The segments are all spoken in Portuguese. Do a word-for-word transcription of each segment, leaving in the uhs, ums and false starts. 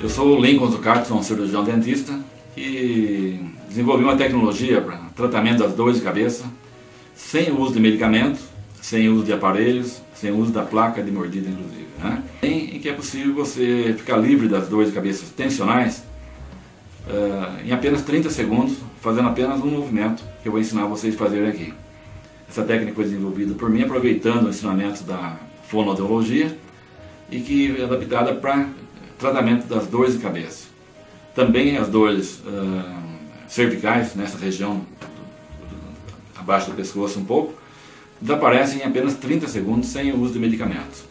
Eu sou o Lincoln Zucati, sou um cirurgião dentista que desenvolvi uma tecnologia para tratamento das dores de cabeça sem o uso de medicamentos, sem o uso de aparelhos, sem o uso da placa de mordida inclusive, né? Em que é possível você ficar livre das dores de cabeça tensionais uh, em apenas trinta segundos, fazendo apenas um movimento que eu vou ensinar vocês a fazerem aqui. Essa técnica foi desenvolvida por mim aproveitando os ensinamentos da fonoaudiologia e que é adaptada para tratamento das dores de cabeça. Também as dores uh, cervicais, nessa região do, do, abaixo do pescoço um pouco, desaparecem em apenas trinta segundos sem o uso de medicamentos.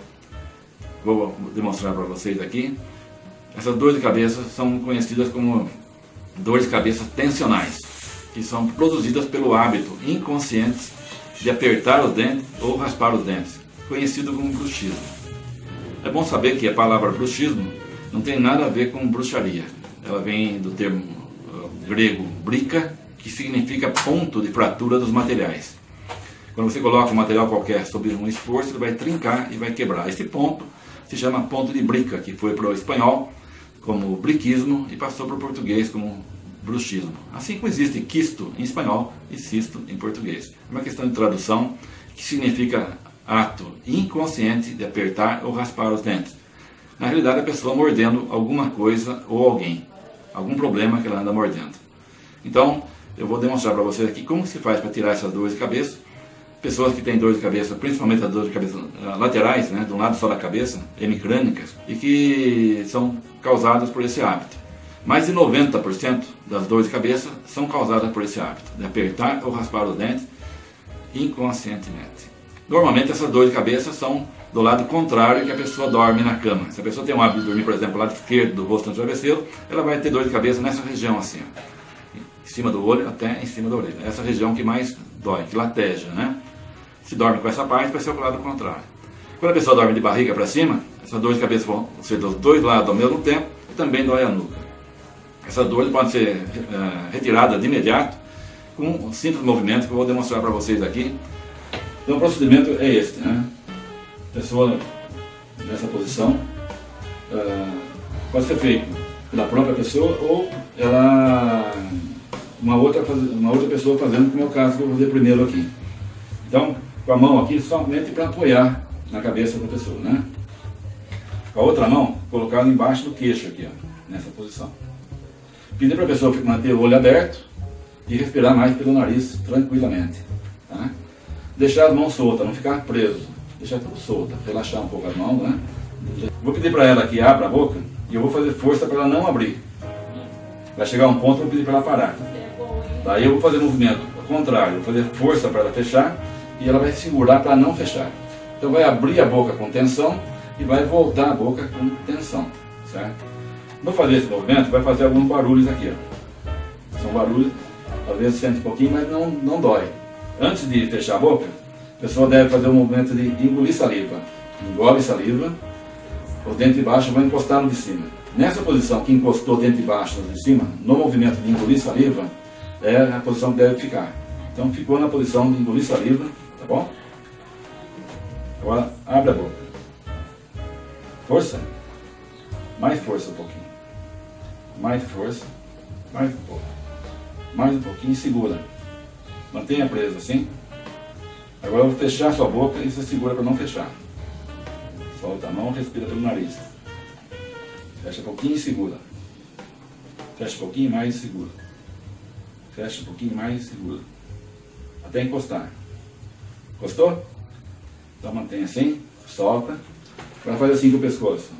Vou demonstrar para vocês aqui. Essas dores de cabeça são conhecidas como dores de cabeça tensionais, que são produzidas pelo hábito inconsciente de apertar os dentes ou raspar os dentes, conhecido como bruxismo. É bom saber que a palavra bruxismo não tem nada a ver com bruxaria. Ela vem do termo grego brica, que significa ponto de fratura dos materiais. Quando você coloca um material qualquer sobre um esforço, ele vai trincar e vai quebrar. Esse ponto se chama ponto de brica, que foi para o espanhol como briquismo e passou para o português como bruxismo. Assim como existe quisto em espanhol e cisto em português. É uma questão de tradução que significa ato inconsciente de apertar ou raspar os dentes. Na realidade, a pessoa mordendo alguma coisa ou alguém, algum problema que ela anda mordendo. Então, eu vou demonstrar para vocês aqui como se faz para tirar essas dores de cabeça. Pessoas que têm dores de cabeça, principalmente as dores de cabeça laterais, né, de um lado só da cabeça, hemicrânicas, e que são causadas por esse hábito. Mais de noventa por cento das dores de cabeça são causadas por esse hábito, de apertar ou raspar os dentes inconscientemente. Normalmente essas dores de cabeça são do lado contrário que a pessoa dorme na cama. Se a pessoa tem um hábito de dormir, por exemplo, do lado esquerdo do rosto no travesseiro, ela vai ter dor de cabeça nessa região assim, ó, em cima do olho até em cima da orelha. Essa região que mais dói, que lateja, né? Se dorme com essa parte, vai ser o lado contrário. Quando a pessoa dorme de barriga para cima, essas dores de cabeça vão ser dos dois lados ao mesmo tempo e também dói a nuca. Essa dor pode ser uh, retirada de imediato com um simples movimento que eu vou demonstrar para vocês aqui. Então o procedimento é este, né? A pessoa nessa posição uh, pode ser feito pela própria pessoa ou ela, uma, outra, uma outra pessoa fazendo, como é o caso que eu vou fazer primeiro aqui. Então, com a mão aqui somente para apoiar na cabeça da pessoa, né? Com a outra mão, colocar embaixo do queixo aqui, ó, nessa posição. Pedir para a pessoa manter o olho aberto e respirar mais pelo nariz tranquilamente, tá? Deixar as mãos soltas, não ficar preso, deixar tudo solta, relaxar um pouco as mãos, né? Vou pedir para ela que abra a boca e eu vou fazer força para ela não abrir. Vai chegar um ponto, eu vou pedir para ela parar. Daí eu vou fazer o movimento ao contrário, vou fazer força para ela fechar e ela vai segurar para não fechar. Então vai abrir a boca com tensão e vai voltar a boca com tensão, certo? Vou fazer esse movimento, vai fazer alguns barulhos aqui, ó. São barulhos, às vezes sente um pouquinho, mas não, não dói. Antes de fechar a boca, a pessoa deve fazer um movimento de engolir saliva. Engole saliva, os dentes de baixo vão encostar no de cima. Nessa posição que encostou o dente de baixo no de cima, no movimento de engolir saliva, é a posição que deve ficar. Então ficou na posição de engolir saliva, tá bom? Agora abre a boca. Força. Mais força um pouquinho. Mais força. Mais um pouco. Mais um pouquinho e segura. Mantenha preso assim. Agora eu vou fechar a sua boca e você segura para não fechar. Solta a mão, respira pelo nariz. Fecha um pouquinho e segura. Fecha um pouquinho mais e segura. Fecha um pouquinho mais e segura. Até encostar. Encostou? Então mantém assim, solta. Agora faz assim com o pescoço.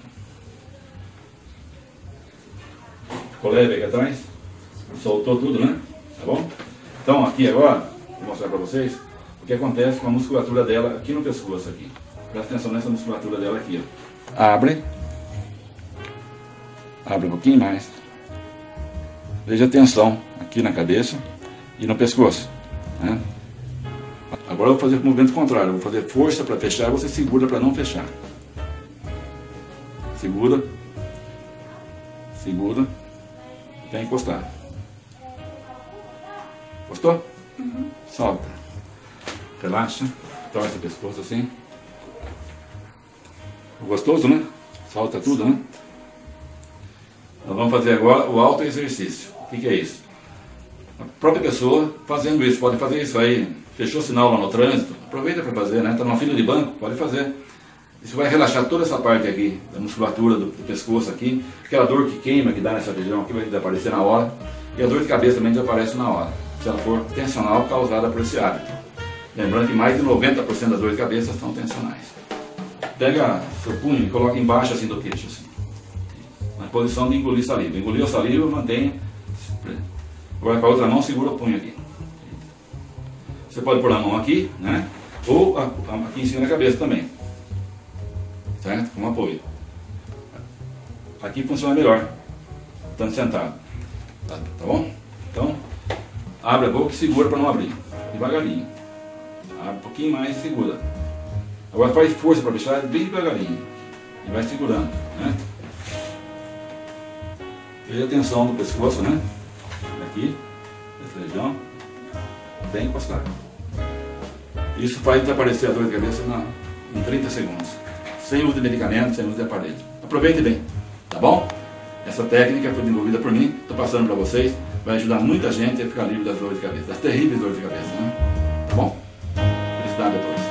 Ficou leve aqui atrás? Soltou tudo, né? Tá bom? Então aqui agora, vou mostrar para vocês o que acontece com a musculatura dela aqui no pescoço aqui. Presta atenção nessa musculatura dela aqui, ó. Abre. Abre um pouquinho mais. Veja a tensão aqui na cabeça e no pescoço, né? Agora eu vou fazer o movimento contrário. Eu vou fazer força para fechar, você segura para não fechar. Segura. Segura. Até encostar. Gostou? Uhum. Solta. Relaxa. Torce o pescoço assim. Gostoso, né? Solta tudo, né? Nós vamos fazer agora o autoexercício. O que, que é isso? A própria pessoa fazendo isso, pode fazer isso aí. Fechou o sinal lá no trânsito, aproveita para fazer, né? Está numa fila de banco, pode fazer. Isso vai relaxar toda essa parte aqui, da musculatura do, do pescoço aqui. Aquela dor que queima, que dá nessa região aqui, vai desaparecer na hora. E a dor de cabeça também desaparece na hora, se ela for tensional causada por esse hábito. Lembrando que mais de noventa por cento das dores de cabeça são tensionais. Pega seu punho e coloca embaixo assim do queixo, assim. Na posição de engolir saliva. Engoliu a saliva, mantenha. Agora com a outra mão, segura o punho aqui. Você pode pôr a mão aqui, né? Ou aqui em cima da cabeça também. Certo? Com apoio. Aqui funciona melhor, estando sentado. Tá, tá bom? Então, abre a boca e segura para não abrir. Devagarinho. Abre um pouquinho mais e segura. Agora faz força para fechar bem devagarinho. E vai segurando, né? Veja a tensão do pescoço, né? Aqui, essa região, bem encostado. Isso faz desaparecer a dor de cabeça na, em trinta segundos. Sem uso de medicamento, sem uso de aparelho. Aproveite bem, tá bom? Essa técnica foi desenvolvida por mim, estou passando para vocês. Vai ajudar muita gente a ficar livre das dores de cabeça, das terríveis dores de cabeça, né? Tá bom? Felicidade a todos.